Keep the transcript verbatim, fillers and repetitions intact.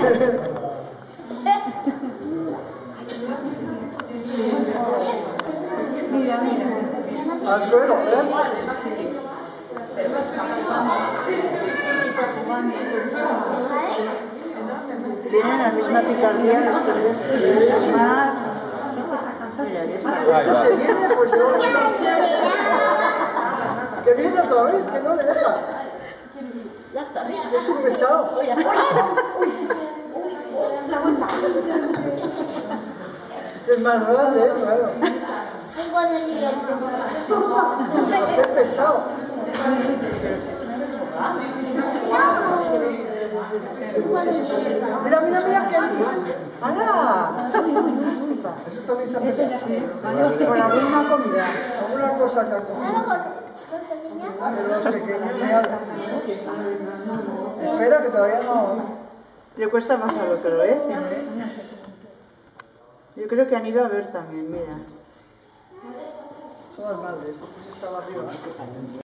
Mira, mira. Al suelo, ¿ves? Tienen la misma picardía los tres. Mar. Mira, ya está. Esto se viene, pues yo... Que viene otra vez, que no le deja. Ya está. Es un pesado. Este es más grande, ¿eh? Claro. Es pesado. Mira, mira, mira que... ¡Hala! Eso también se hace. Con la misma comida. Alguna cosa que ha comido. De los pequeños de algo. Espera que todavía no... Le cuesta más al otro, ¿eh? Yo creo que han ido a ver también, mira. Son las madres, este estaba arriba.